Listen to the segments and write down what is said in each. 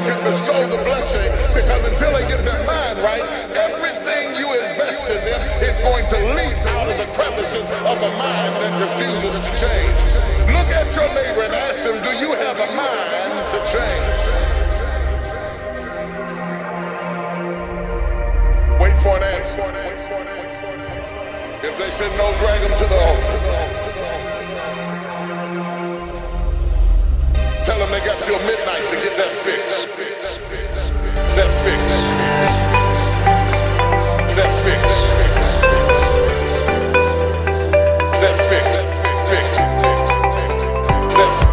can bestow the blessing, because until they get their mind right, everything you invest in them is going to leak out of the crevices of a mind that refuses to change. Look at your neighbor and ask him, do you have a mind to change? Wait for an answer. If they said no, drag them to the altar. Tell them they got till midnight to get that fix. That fix. That fix. That fix. Fix. That fix.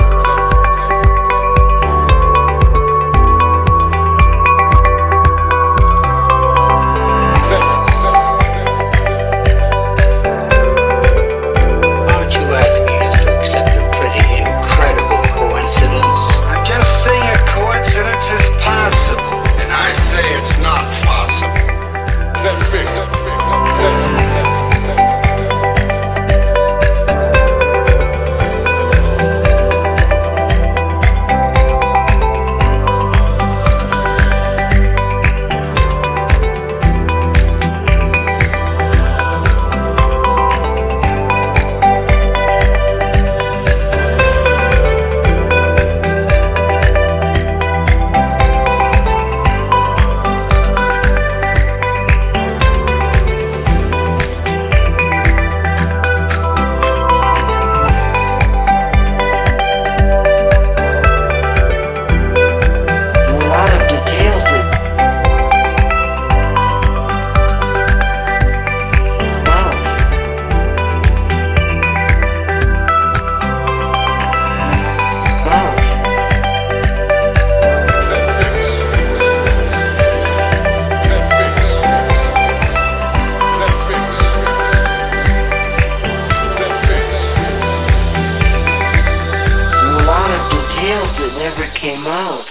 That never came out.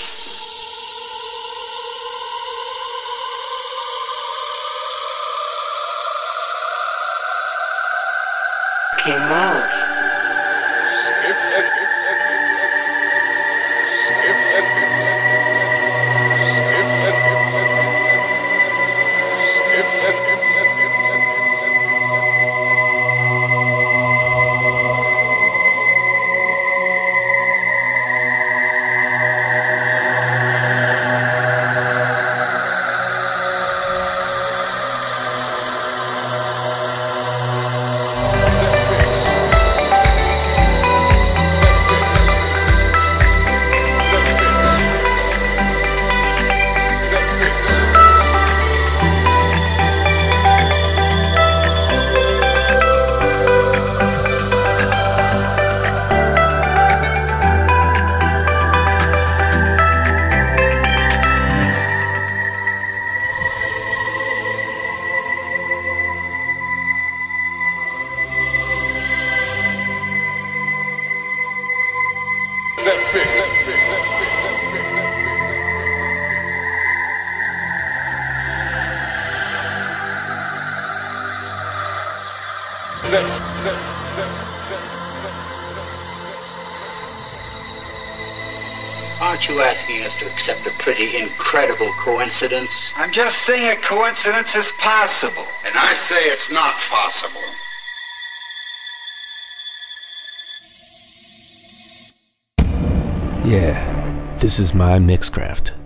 Came out. Aren't you asking us to accept a pretty incredible coincidence? I'm just saying a coincidence is possible. And I say it's not possible. Yeah, this is my Mixcraft.